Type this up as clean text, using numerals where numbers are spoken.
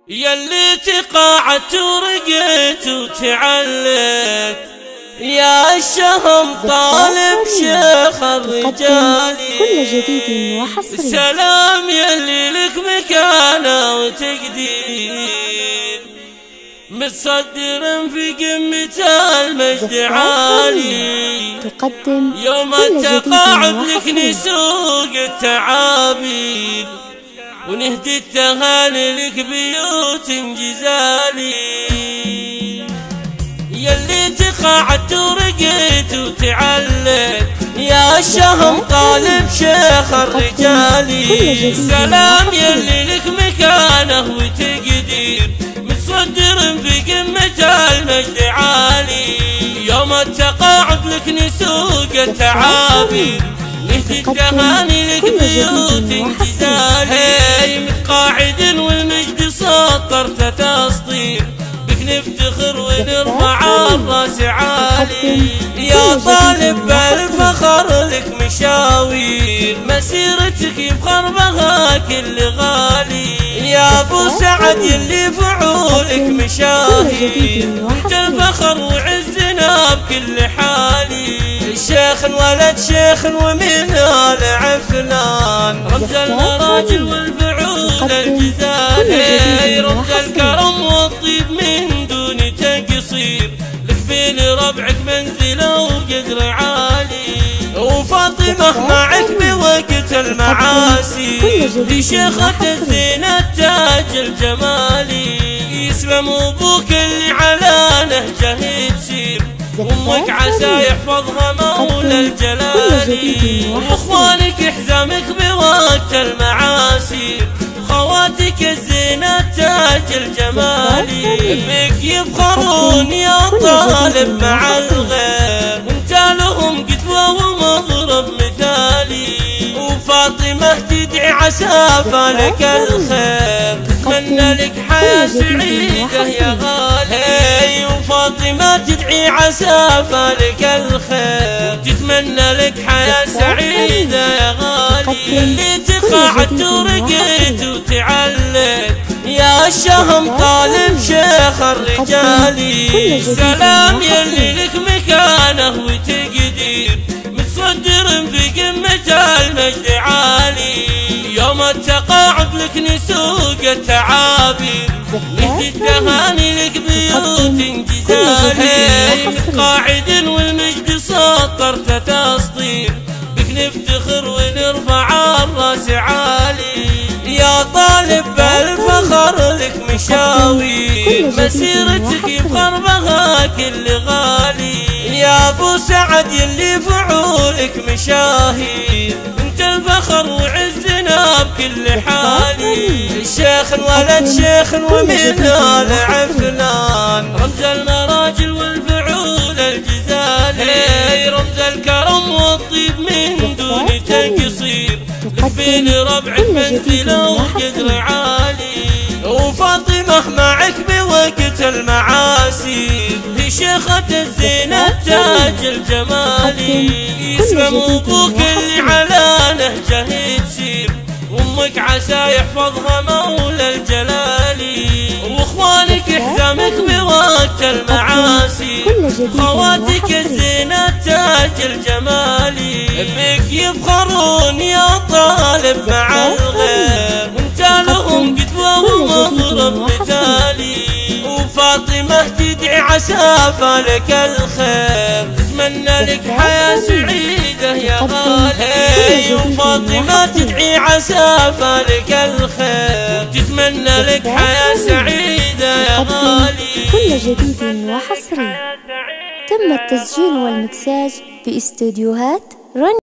يلي تقاعدت ورقيت وتعلق يا الشهم طالب شيخ الرجال. كل جديد وحصري. سلام يلي لك مكانه وتقدير، متصدر في قمة المجد عالي. تقدم يوم التقاعد لك نسوق التعابير، ونهدي التهاني لك بيوت جزالي. يلي تقاعدت ورقيت وتعلق يا الشهم طالب شيخ الرجال. سلام يلي لك مكانه وتقدير، متصدر في قمة المجد عالي. يوم التقاعد لك نسوق التعابير، نهدي التهاني لك بيوت جزالي. متقاعد والمجد سطرت تسطير، بك نفتخر ونرفع الراس عالي. يا طالب بالفخر لك مشاوير، مسيرتك يفخر بها كل غالي. يا ابو سعد يلي فعولك مشاهير، انت الفخر وعزنا بكل حالي. شيخ ولد شيخ ومن آل عفنان، رمز المراجل والفعول الجزالي. رمز الكرم والطيب من دون تقصير، لك بين ربعك منزله وقدر عالي. وفاطمة معك بوقت المعاسي، دي شيخة الزينة تاج الجمالي. يسلم ابوك اللي على نهجه تسير، وامك عسى يحفظها مولى الجلالي. واخوانك حزامك بوقت المعاسير، خواتك الزينة تاج الجمالي. بك يفخرون يا طالب مع الغير، وانت لهم قدوة ومضرب مثالي. وفاطمة تدعي عسى فالك الخير، تتمنى لك حياة سعيدة يا غالي. وفاطمة تدعي عسى فالك الخير، تتمنى لك حياة سعيدة يا غالي. اللي تقاعدت ورقيت وتعلق يا الشهم طالب شيخ الرجال. سلام يلي لك مكانه وتقدير، متصدر في قمة المجد عالي. يوم التقاعد لك نسوق التعابير، نهدي التهاني لك بيوت جزالي. متقاعد والمجد سطرت تسطير، بك نفتخر ونرفع الراس عالي. يا طالب بالفخر لك مشاوير، مسيرتك يفخر بها كل غالي. يا ابو سعد يلي فعولك مشاهير، انت الفخر وعزنا بكل حالي. شيخ ولد شيخ ومن آل عفنان، رمز المراجل والفعول الجزالي. رمز الكرم والطيب من دون تقصير، لك بين ربعك منزله وقدر عالي. وفاطمة معك بوقت المعاسير، هي شيخة الزينة تاج الجمالي. يسلم ابوك اللي على نهجه تسير، وامك عسى يحفظها مولى الجلالي. واخوانك حزامك بوقت المعاسي، خواتك الزينة تاج الجمالي. بك يفخرون يا طالب مع الغير، وانت لهم قدوة ومضرب مثالي. وفاطمة تدعي عسى فالك الخير، تتمنى لك حياة سعيدة يا غالي. وفاطمة تدعي عسى فالك الخير، تتمنى لك حياة سعيدة يا غالي. كل جديد وحصري. تم التسجيل والمكساج باستديوهات رن.